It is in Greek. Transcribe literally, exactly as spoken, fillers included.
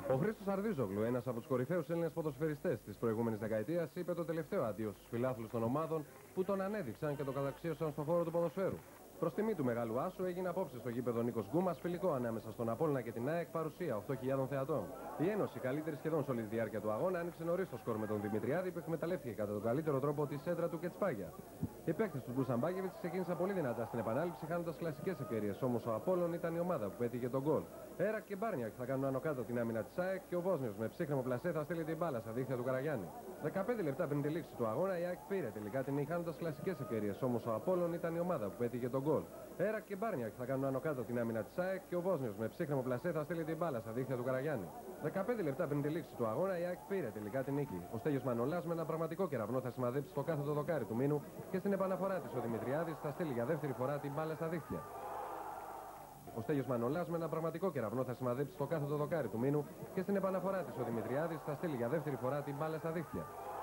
Ο Χρήστος Αρδίζογλου, ένας από τους κορυφαίους Έλληνες ποδοσφαιριστές της προηγούμενης δεκαετίας, είπε το τελευταίο αντίο στους φιλάθλους των ομάδων που τον ανέδειξαν και τον καταξίωσαν στον χώρο του ποδοσφαίρου. Προς τιμή του Μεγάλου Άσου έγινε απόψε στο γήπεδο Νίκος Γκούμας φιλικό ανάμεσα στον Απόλλωνα και την ΑΕΚ, παρουσία οκτώ χιλιάδων θεατών. Η Ένωση, καλύτερη σχεδόν σε όλη τη διάρκεια του αγώνα, άνοιξε νωρίς το σκορ με τον Δημητριάδη που εκμεταλλεύτηκε κατά τον καλύτερο τρόπο τη σέντρα του και τη πάγια. Οι παίκτες του Ντούσαν Μπάκεβιτς ξεκίνησαν πολύ δυνατά στην επανάληψη, χάνοντας κλασικές ευκαιρίες. Όμως ο Απόλλων ήταν η ομάδα που πέτυχε τον γκολ. Έρακ και Μπάρνιακ θα κάνουν άνω κάτω την άμυνα της ΑΕΚ και ο Βόσνιος με ψύχρεμο πλασέ θα στείλει την μπάλα στα δίχτυα του Καραγιάννη. δεκαπέντε λεπτά πριν τη λήξη του αγώνα η ΑΕΚ πήρε τελικά την νίκη, χάνοντας κλασικές ευκαιρίες. Όμως ο Απόλλων ήταν η ομάδα που πέτυχε τον γκολ. Έρακ και Μπάρνιακ θα κάνουν άνω κάτω την άμυνα της ΑΕΚ και ο Βόσνιος με ψύχρεμο πλασέ θα στείλει την μπάλα στα δίχτυα του Καραγιάννη. δεκαπέντε λεπτά πριν τη λήξη του αγώνα η ΑΕΚ πήρε τελικά την νίκη. Ο Στέλιος Μανολάς με ένα πραγματικό κεραυνό θα σημαδέψει στο κάθετο δοκάρι του μήνου και στην επαναφορά της ο Δημητριάδης θα στείλει για δεύτερη φορά την μπάλα στα δίχτυα. Ο Στέλιος Μανολάς με ένα πραγματικό κεραυνό θα σημαδέψει στο κάθετο δοκάρι του μήνου και στην επαναφορά της ο Δημητριάδης θα στείλει για δεύτερη φορά την μπάλα στα δίχτυα.